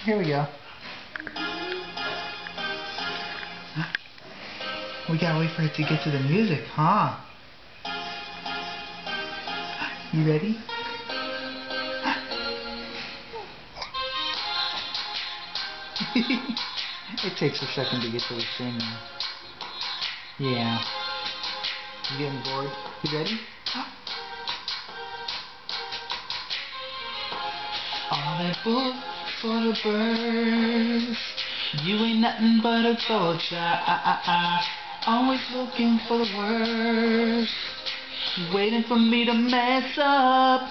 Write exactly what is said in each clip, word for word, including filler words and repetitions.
Here we go. We gotta wait for it to get to the music, huh? You ready? It takes a second to get to the singing. Yeah. You getting bored? You ready? All that bull for the birds. You ain't nothing but a vulture. Always looking for the worst. Waiting for me to mess up.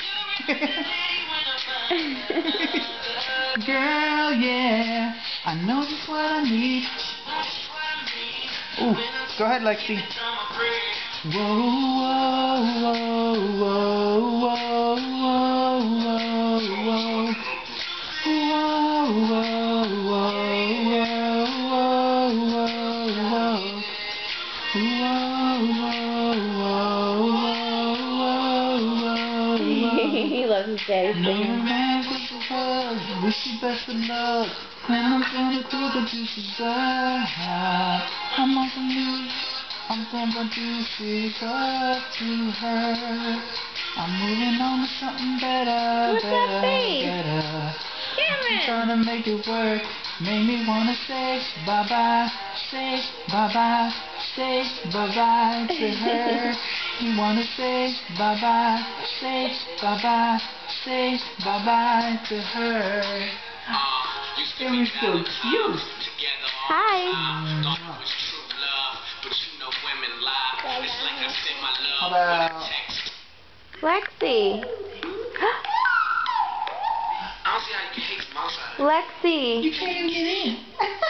Girl, yeah, I know just what I need. Ooh, go ahead, Lexi. Whoa, whoa, whoa, whoa, whoa, whoa, whoa, whoa, whoa, He loves his daddy singing. Wish you best of luck. When I'm gonna do the juicy side. I'm on some news. I'm thinking juicy up to her. I'm moving on to something better, What's better, that face? better. Camron! I'm trying to make it work. Made me wanna say bye bye, say bye bye, say bye bye to her. You wanna say bye bye, say bye bye, say bye bye to her. It was so cute. Hi. How about Lexi. Lexi. you can't even get in.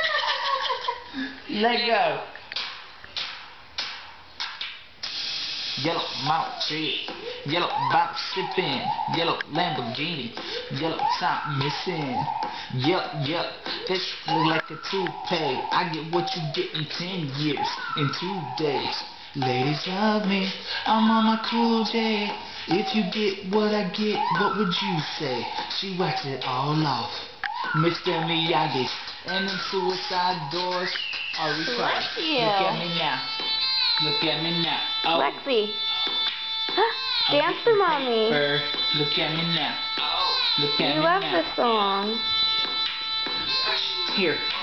Let go. Yellow mouth tree, yellow box sipping, yellow Lamborghini, yellow top missing. Yup, yup, this look like a toupee. I get what you get in ten years, in two days. Ladies love me, I'm on my cool day. If you get what I get, what would you say? She whacks it all off. Mister Miyagi, and them suicide doors are recorded. Look at me now. Look at me now. Oh. Lexi. Dance for mommy. Look at me now. Look at You me love now. this song. Here.